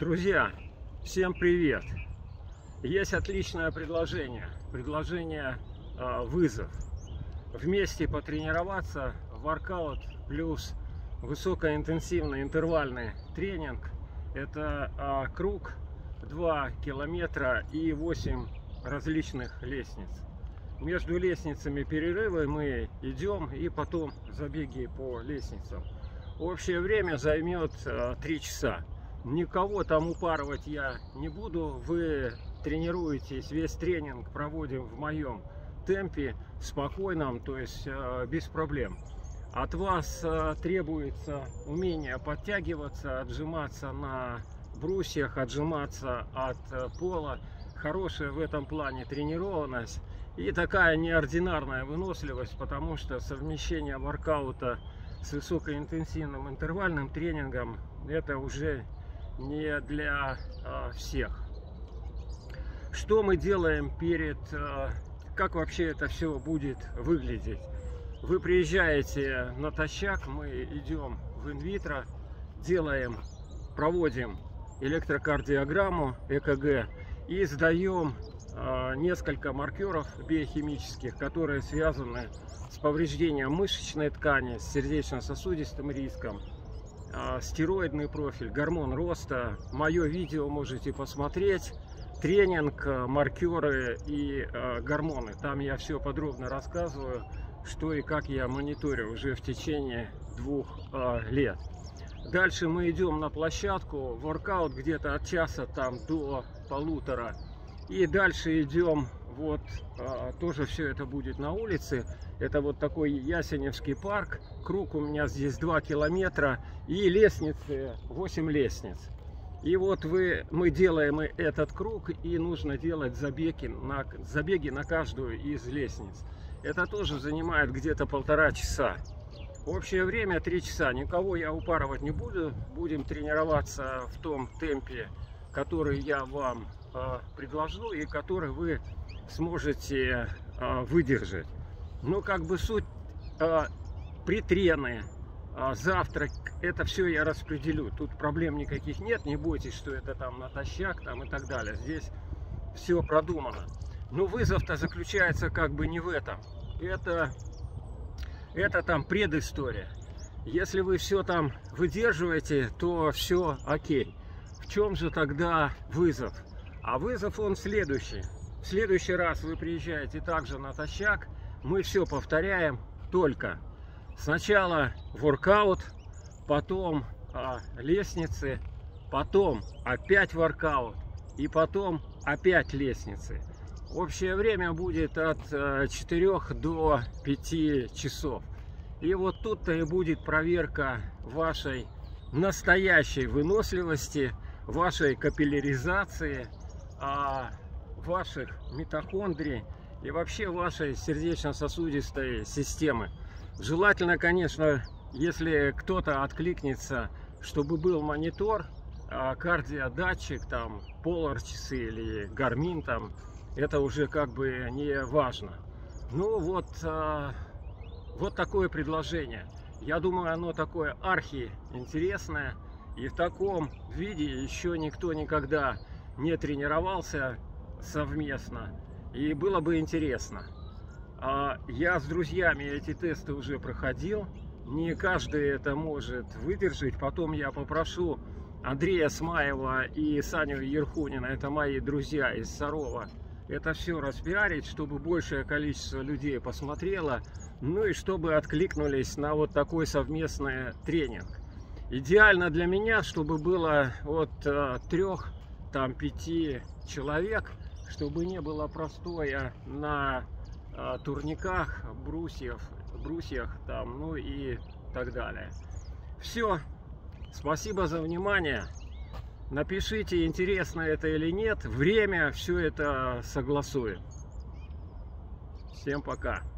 Друзья, всем привет! Есть отличное предложение. Вызов. Вместе потренироваться, воркаут плюс высокоинтенсивный интервальный тренинг. Это круг 2 километра и 8 различных лестниц. Между лестницами перерывы, мы идем, и потом забеги по лестницам. Общее время займет 3 часа. Никого там упарывать я не буду. Вы тренируетесь, весь тренинг проводим в моем темпе, спокойном, то есть без проблем. От вас требуется умение подтягиваться, отжиматься на брусьях, отжиматься от пола. Хорошая в этом плане тренированность и такая неординарная выносливость, потому что совмещение воркаута с высокоинтенсивным интервальным тренингом — это уже не для всех. Что мы делаем как вообще это все будет выглядеть? Вы приезжаете натощак, мы идем в инвитро, проводим электрокардиограмму, ЭКГ, и сдаем несколько маркеров биохимических, которые связаны с повреждением мышечной ткани, с сердечно-сосудистым риском, стероидный профиль, гормон роста. Мое видео можете посмотреть, тренинг, маркеры и гормоны. Там я все подробно рассказываю, что и как я мониторю уже в течение 2 лет. Дальше мы идем на площадку, воркаут где-то от часа там до 1,5. И дальше идем, тоже все это будет на улице. Это вот такой Ясеневский парк. Круг у меня здесь 2 километра и лестницы, 8 лестниц. И мы делаем этот круг, и нужно делать забеги на каждую из лестниц. Это тоже занимает где-то 1,5 часа. Общее время 3 часа. Никого я упарывать не буду. Будем тренироваться в том темпе, который я вам предложу и который вы сможете выдержать. Но суть притрены, завтрак, это все я распределю. Тут проблем никаких нет. Не бойтесь, что это там натощак там и так далее. Здесь все продумано. Но вызов-то заключается не в этом. Это там предыстория. Если вы все там выдерживаете, то все окей. В чем же тогда вызов? А вызов он следующий. В следующий раз вы приезжаете также натощак. Мы все повторяем, только сначала воркаут, потом лестницы, потом опять воркаут и потом опять лестницы. Общее время будет от 4 до 5 часов. И вот тут-то и будет проверка вашей настоящей выносливости, вашей капилляризации, ваших митохондрий и вообще вашей сердечно-сосудистой системы. Желательно, конечно, если кто-то откликнется, чтобы был монитор, кардиодатчик, там, Polar часы или Garmin, там, это уже не важно. Ну вот такое предложение. Я думаю, оно такое архи-интересное. И в таком виде еще никто никогда не тренировался совместно. И было бы интересно. Я с друзьями эти тесты уже проходил. Не каждый это может выдержать. Потом я попрошу Андрея Смаева и Саню Ерхунина, это мои друзья из Сарова, это все распиарить, чтобы большее количество людей посмотрело. Ну и чтобы откликнулись на вот такой совместный тренинг. Идеально для меня, чтобы было от 3–5 человек, чтобы не было простоя на турниках, брусьях там, ну и так далее. Все. Спасибо за внимание. Напишите, интересно это или нет. Время все это согласуем. Всем пока.